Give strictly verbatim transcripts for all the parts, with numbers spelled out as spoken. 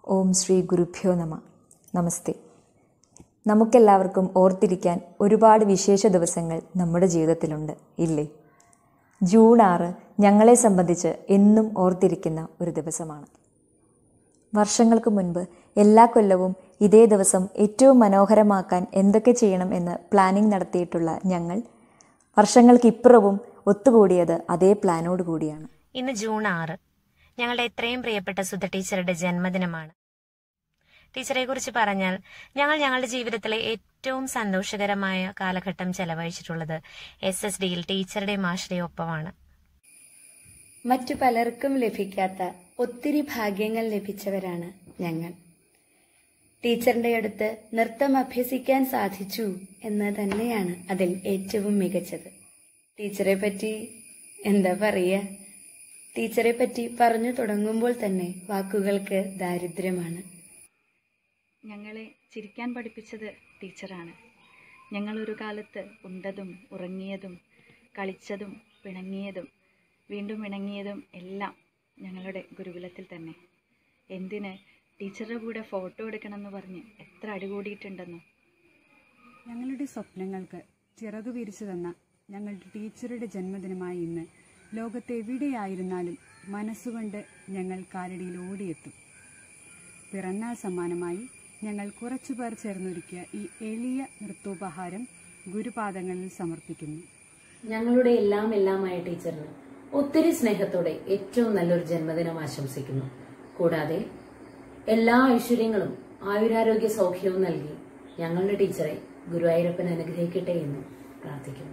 ഓം ശ്രീ ഗുരുഭ്യോ നമ. നമസ്തേ. നമുക്കെല്ലാവർക്കും ഓർത്തിരിക്കാൻ ഒരുപാട് വിശേഷ ദിവസങ്ങൾ നമ്മുടെ ജീവിതത്തിലുണ്ട്, ഇല്ലേ? ജൂൺ ആറ് ഞങ്ങളെ സംബന്ധിച്ച് എന്നും ഓർത്തിരിക്കുന്ന ഒരു ദിവസമാണ്. വർഷങ്ങൾക്ക് മുൻപ് എല്ലാ കൊല്ലവും ഇതേ ദിവസം ഏറ്റവും മനോഹരമാക്കാൻ എന്തൊക്കെ ചെയ്യണം എന്ന് പ്ലാനിംഗ് നടത്തിയിട്ടുള്ള ഞങ്ങൾ വർഷങ്ങൾക്കിപ്പുറവും ഒത്തുകൂടിയത് അതേ പ്ലാനോട് കൂടിയാണ്. ഇന്ന് ജൂൺ ആറ് ഞങ്ങളുടെ എത്രയും പ്രിയപ്പെട്ട സുധ ടീച്ചറുടെ ജന്മദിനമാണ്. ടീച്ചറെ കുറിച്ച് പറഞ്ഞാൽ ഞങ്ങൾ ഞങ്ങളുടെ ജീവിതത്തിലെ ഏറ്റവും സന്തോഷകരമായ കാലഘട്ടം ചെലവഴിച്ചിട്ടുള്ളത് എസ് എസ് ഡിയിൽ ടീച്ചറുടെ മാഷുടെ ഒപ്പമാണ്. മറ്റു പലർക്കും ലഭിക്കാത്ത ഒത്തിരി ഭാഗ്യങ്ങൾ ലഭിച്ചവരാണ് ഞങ്ങൾ. ടീച്ചറിന്റെ അടുത്ത് നൃത്തം അഭ്യസിക്കാൻ സാധിച്ചു എന്ന് തന്നെയാണ് അതിൽ ഏറ്റവും മികച്ചത്. ടീച്ചറെ പറ്റി എന്താ പറയുക? ടീച്ചറെ പറ്റി പറഞ്ഞു തുടങ്ങുമ്പോൾ തന്നെ വാക്കുകൾക്ക് ദാരിദ്ര്യമാണ്. ഞങ്ങളെ ചിരിക്കാൻ പഠിപ്പിച്ചത് ടീച്ചറാണ്. ഞങ്ങളൊരു കാലത്ത് ഉണ്ടതും ഉറങ്ങിയതും കളിച്ചതും പിണങ്ങിയതും വീണ്ടും ഇണങ്ങിയതും എല്ലാം ഞങ്ങളുടെ ഗുരുകുലത്തിൽ തന്നെ. എന്തിന് ടീച്ചറുടെ കൂടെ ഫോട്ടോ എടുക്കണമെന്ന് പറഞ്ഞ് എത്ര അടികൂടിയിട്ടുണ്ടെന്നോ. ഞങ്ങളുടെ സ്വപ്നങ്ങൾക്ക് ചിറകു വിരിച്ചു തന്ന ഞങ്ങളുടെ ടീച്ചറുടെ ജന്മദിനമായ ഇന്ന് ലോകത്തെവിടെയായിരുന്നാലും മനസ്സുകൊണ്ട് ഞങ്ങൾ കാലടിയിൽ ഓടിയെത്തും. പിറന്നാൾ സമ്മാനമായി ഞങ്ങൾ കുറച്ചുപേർ ചേർന്നൊരുക്കിയ ഈ എളിയ നൃത്തോപഹാരം ഗുരുപാദങ്ങളിൽ സമർപ്പിക്കുന്നു. ഞങ്ങളുടെ എല്ലാം എല്ലാമായ ടീച്ചറിന് ഒത്തിരി സ്നേഹത്തോടെ ഏറ്റവും നല്ലൊരു ജന്മദിനം ആശംസിക്കുന്നു. കൂടാതെ എല്ലാ ഐശ്വര്യങ്ങളും ആയുരാരോഗ്യ സൗഖ്യവും നൽകി ഞങ്ങളുടെ ടീച്ചറെ ഗുരുവായൂരപ്പൻ അനുഗ്രഹിക്കട്ടെ എന്ന് പ്രാർത്ഥിക്കുന്നു.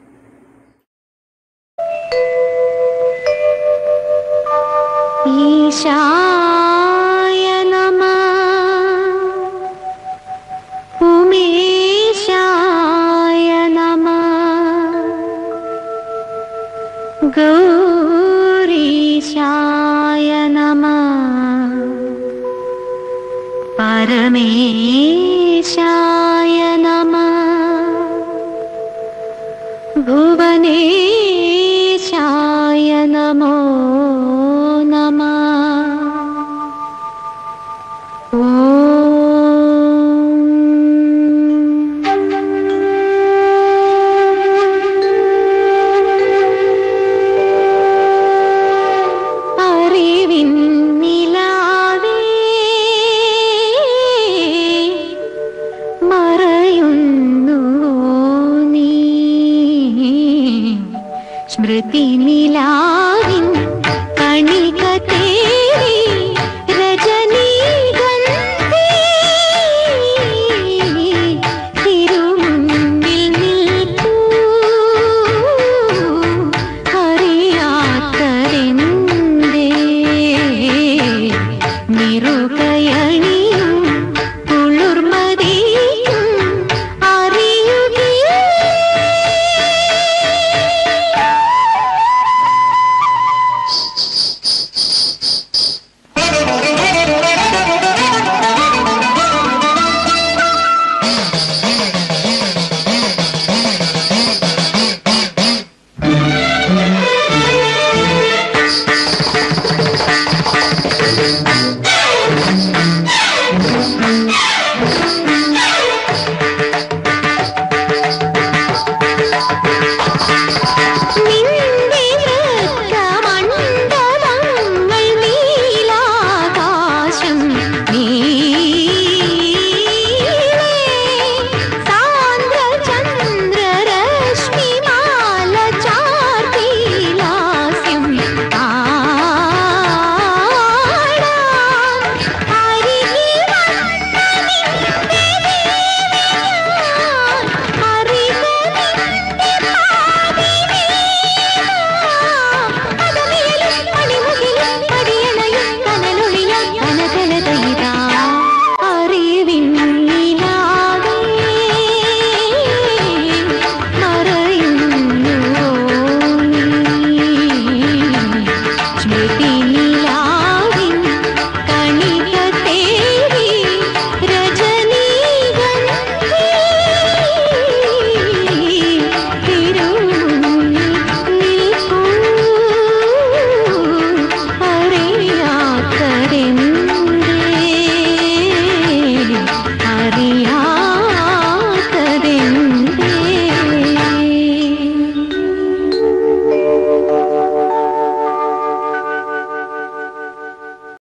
ഈശായ നമഃ, ഉമേശായ നമഃ, ഗൗരീശായ നമഃ, പരമേശായ നമഃ, ഭുവനേശായ നമോ നമഃ. അറിവിൻ നിലാവേ മറയുന്നു നീ, സ്മൃതി നിലാവിൻ കണിക